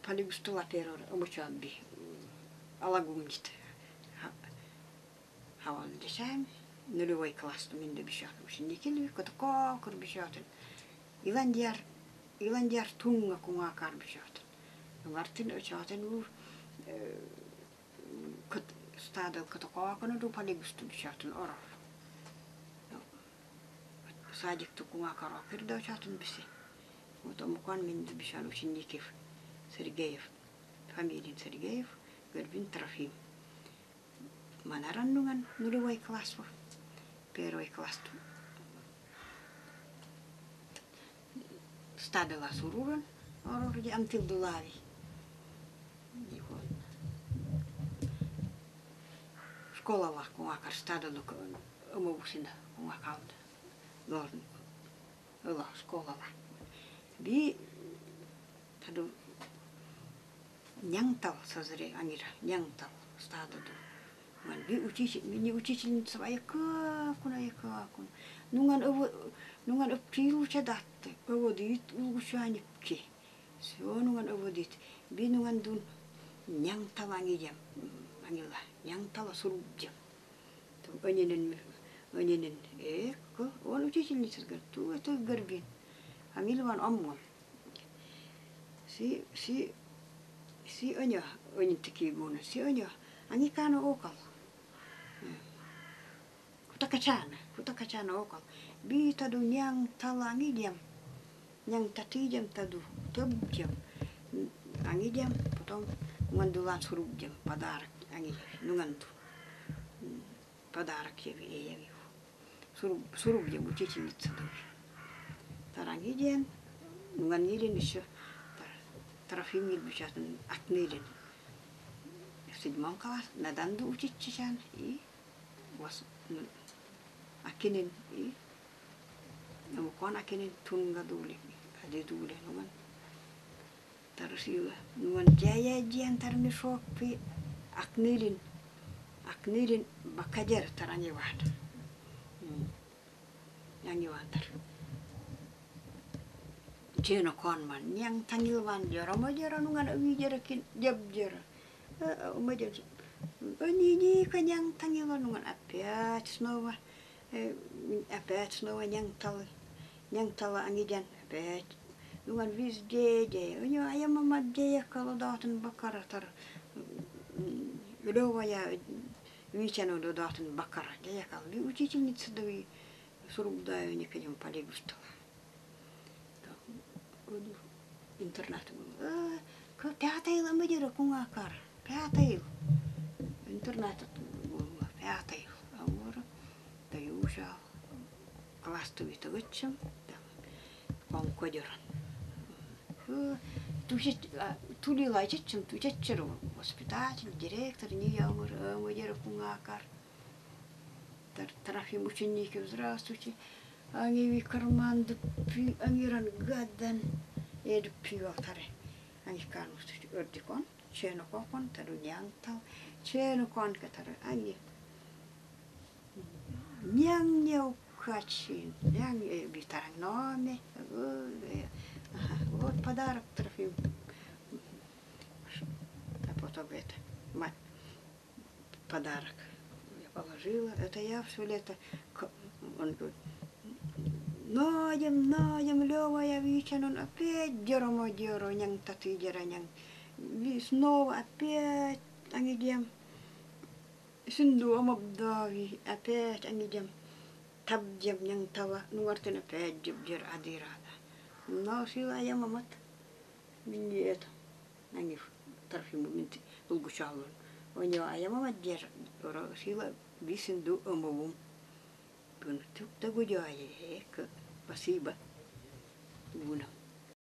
Paligustola peror omuchambi alagumnit haval desem нулевой класс минде бишат ученикили котко кор бишат Иlandiyar tunga kunga kar bишат вартин очатен у кот стадо котко коно ду paligusto бишат оров садик ту kunga кар кирда очатен биси вот омукан минде бишат учеников Сергеев, фамилия Сергеев, Горбин Трофим. Манарannungan нулевой класс, первый класс. Стадила суруран, ороди антилдулави. Школа ла, куакар стадилу, умовусина, куакалд. Должен, ла, школа ла. Би, таду Нянтал созре анира, нянтал стадоду. Ман би учительница яка куна. Нунган опилуча датте. Оводит угушаникки. Всё нунган оводит. Би нунган дун нянтал ангидям. Ангила, нянтал сурубдям. Оненен он учительница говорит, ту это горбин. Ангилван аммон. Si onyo tiki muna si onyo angi kano okal kutakachana okal bi tadu nyang talangi diam nyang tatijam tadu tobjam angi diam потом нганdulan surubjam подарок angi нунганду подарок яви surubjam учительница таранги диам нунгангилин еще Трофим бишатен атнилин. В 7 класс наданду учиться и was акинин и намукон акинин тунга дули, ади дули нуган. Тарусива нуган жая тарми шопи акнилин бакадер тараневат. Янивантар. Jeno konman yang tangilwan jara nungan awi jarakin jab jara umajan ni kanyang tangilwan nungan apiat snova yang tal angijan apiat nungan vis je onyo ayam mama je kalau datan bakara tar dowa ya wichano do datan bakara je kalau di учительница dawi suruh dayo ni kanyang paligusto интернат. Пятый ламадира кунгакар. Пятый. Интернат пятый. Амора. Даюша. Кластовый тогочем. Конкодеран. Тули лайчем, тучечеру. Воспитатель, директор, не ямор, амадира кунгакар. Трофим учеников, здравствуйте. Angi karman dupi angiran gadan dupi watare angi kanus ordikon cheno kokon taru nyantal cheno kon katare angi nyang kachin nyang bitarang nome вот подарок Трофим а потом это мать подарок я положила это я все лето он говорит Наем, Лёва, я вечером он опять дёро, нянг таты дёро, нянг. Снова опять ангидем. Синдуам обдави, опять ангидем. Табдем нянг тава, нуартен опять дёр адирада. Но сила я мамат. Минди это. Нангив, Трофиму минти, улгушалун. Оньо, а я мамат дёр, сила висинду омовум. Tuh gua jual ya, ke Pasiba, guna.